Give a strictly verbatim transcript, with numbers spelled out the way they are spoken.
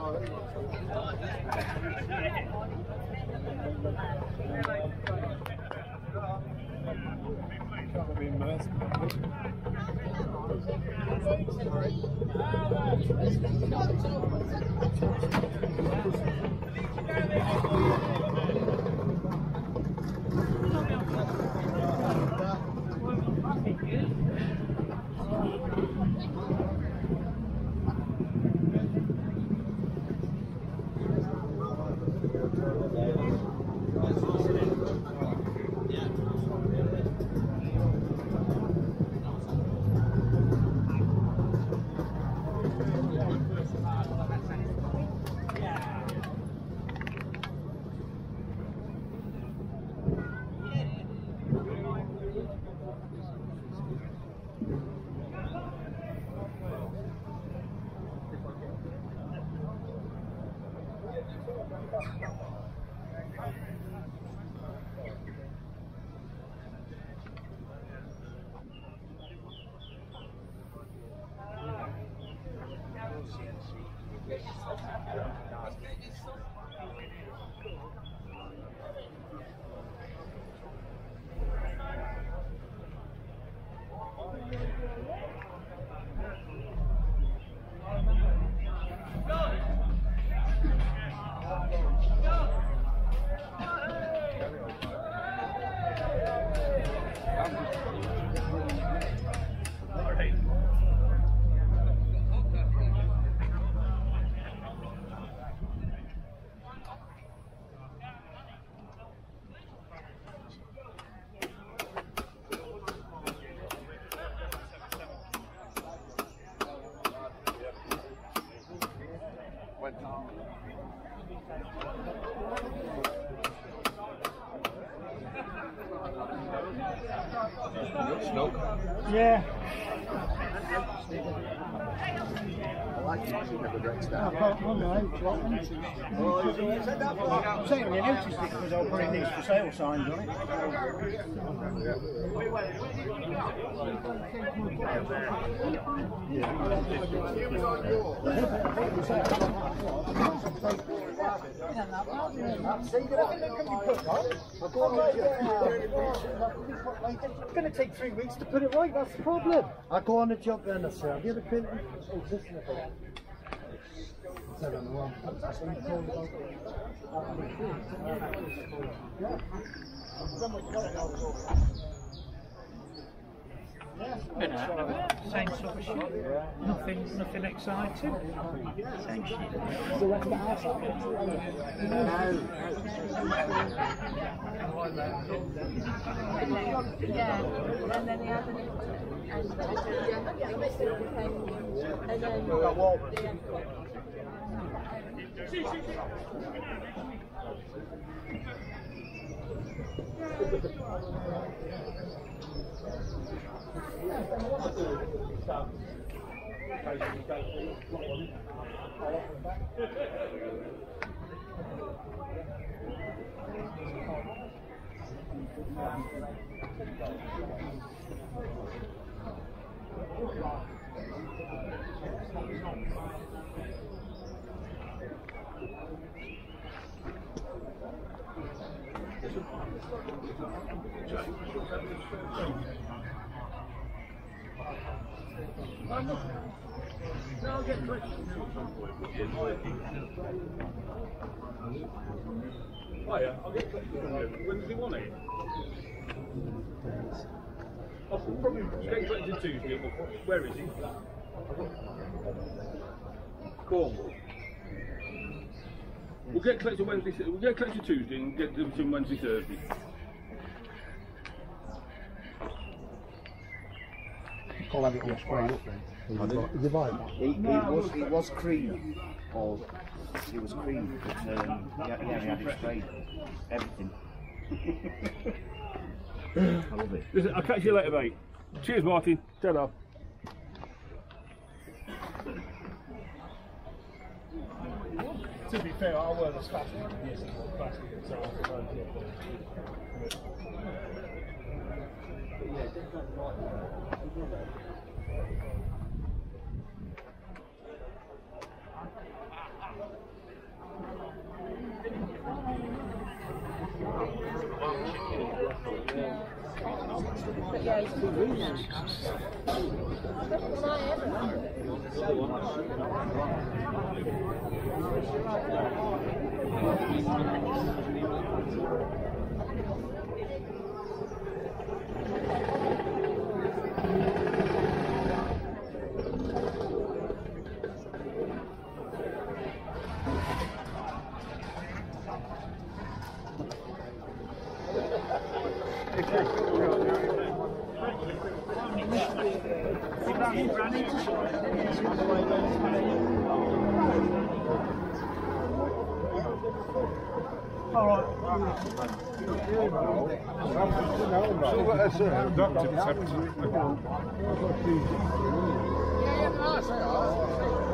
Yeah. I like it, never gets I can't wonder how it's what. I'm saying you noticed it because I'll put these for sale signs on it. It's going to take three weeks to put it right, that's the problem. I go on a job there and I say, have you ever been existing about? I don't know. That's what you told about Been out of it. Same sort of shit. Nothing, nothing exciting. Same shit. the rest of the house. Yeah, and then the other and then Oh yeah, I'll get collected. When does he want it? I'll probably get collected Tuesday. Where is he? Cornwall. We'll get collected Wednesday. We'll get collected Tuesday and get them to Wednesday, Thursday. I'll have it all sprayed up then. Is it right? It, it was it was cream, or it was cream, but um, yeah, yeah, we had it sprayed. Everything. I love it. Listen, I'll catch you later, mate. Cheers, Martin. Ta-da. To be fair, I wear this fashion years ago, plastic, so I don't yeah. Doctor,